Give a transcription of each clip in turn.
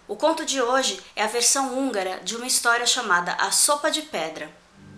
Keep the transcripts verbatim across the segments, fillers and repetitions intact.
O conto de hoje é a versão húngara de uma história chamada A Sopa de Pedra.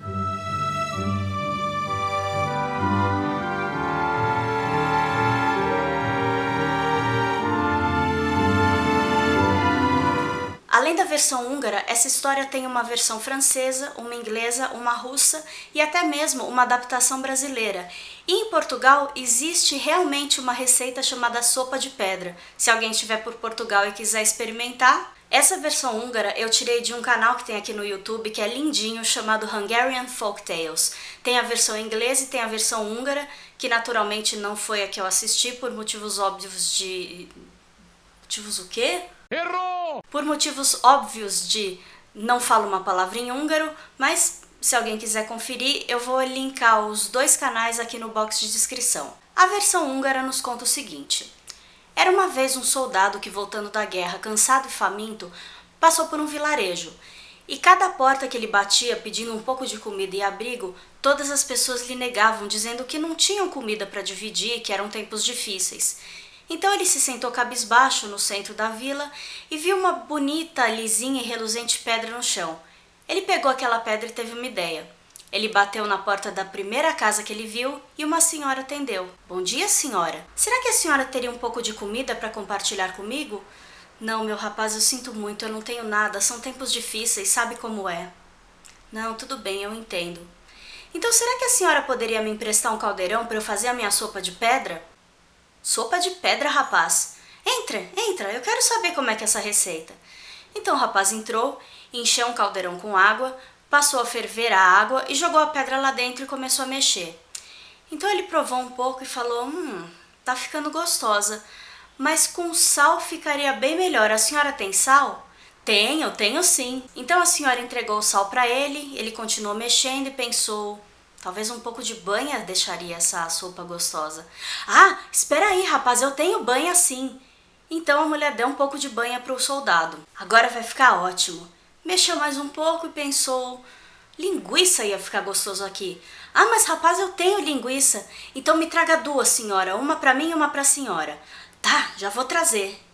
Além da versão húngara, essa história tem uma versão francesa, uma inglesa, uma russa e até mesmo uma adaptação brasileira. E em Portugal existe realmente uma receita chamada sopa de pedra. Se alguém estiver por Portugal e quiser experimentar, essa versão húngara eu tirei de um canal que tem aqui no YouTube que é lindinho, chamado Hungarian Folk Tales. Tem a versão inglesa e tem a versão húngara, que naturalmente não foi a que eu assisti por motivos óbvios de... Motivos o quê? Errou! Por motivos óbvios de não falo uma palavra em húngaro, mas se alguém quiser conferir, eu vou linkar os dois canais aqui no box de descrição. A versão húngara nos conta o seguinte. Era uma vez um soldado que, voltando da guerra, cansado e faminto, passou por um vilarejo. E cada porta que ele batia pedindo um pouco de comida e abrigo, todas as pessoas lhe negavam, dizendo que não tinham comida para dividir e que eram tempos difíceis. Então ele se sentou cabisbaixo no centro da vila e viu uma bonita, lisinha e reluzente pedra no chão. Ele pegou aquela pedra e teve uma ideia. Ele bateu na porta da primeira casa que ele viu e uma senhora atendeu. Bom dia, senhora. Será que a senhora teria um pouco de comida para compartilhar comigo? Não, meu rapaz, eu sinto muito, eu não tenho nada, são tempos difíceis, sabe como é? Não, tudo bem, eu entendo. Então será que a senhora poderia me emprestar um caldeirão para eu fazer a minha sopa de pedra? Sopa de pedra, rapaz? Entra, entra, eu quero saber como é que é essa receita. Então o rapaz entrou, encheu um caldeirão com água, passou a ferver a água e jogou a pedra lá dentro e começou a mexer. Então ele provou um pouco e falou, hum, tá ficando gostosa, mas com sal ficaria bem melhor. A senhora tem sal? Tenho, tenho sim. Então a senhora entregou o sal para ele, ele continuou mexendo e pensou... Talvez um pouco de banha deixaria essa sopa gostosa. Ah, espera aí, rapaz, eu tenho banha sim. Então a mulher deu um pouco de banha para o soldado. Agora vai ficar ótimo. Mexeu mais um pouco e pensou... Linguiça ia ficar gostoso aqui. Ah, mas rapaz, eu tenho linguiça. Então me traga duas, senhora. Uma para mim e uma para a senhora. Tá, já vou trazer.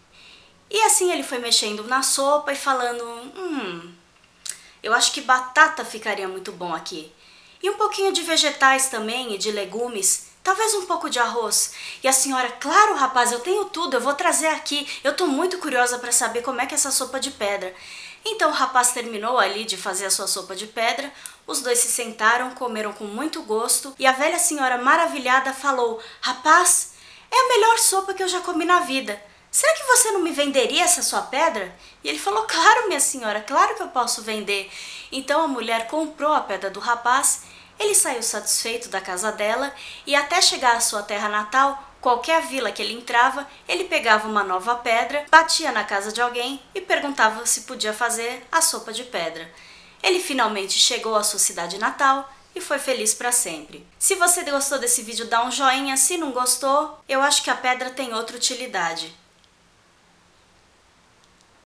E assim ele foi mexendo na sopa e falando... Hum, eu acho que batata ficaria muito bom aqui. E um pouquinho de vegetais também e de legumes, talvez um pouco de arroz. E a senhora, claro, rapaz, eu tenho tudo, eu vou trazer aqui. Eu tô muito curiosa para saber como é que é essa sopa de pedra. Então o rapaz terminou ali de fazer a sua sopa de pedra, os dois se sentaram, comeram com muito gosto e a velha senhora maravilhada falou, rapaz, é a melhor sopa que eu já comi na vida. Será que você não me venderia essa sua pedra? E ele falou, claro, minha senhora, claro que eu posso vender. Então a mulher comprou a pedra do rapaz, ele saiu satisfeito da casa dela e até chegar à sua terra natal, qualquer vila que ele entrava, ele pegava uma nova pedra, batia na casa de alguém e perguntava se podia fazer a sopa de pedra. Ele finalmente chegou à sua cidade natal e foi feliz para sempre. Se você gostou desse vídeo, dá um joinha, se não gostou, eu acho que a pedra tem outra utilidade.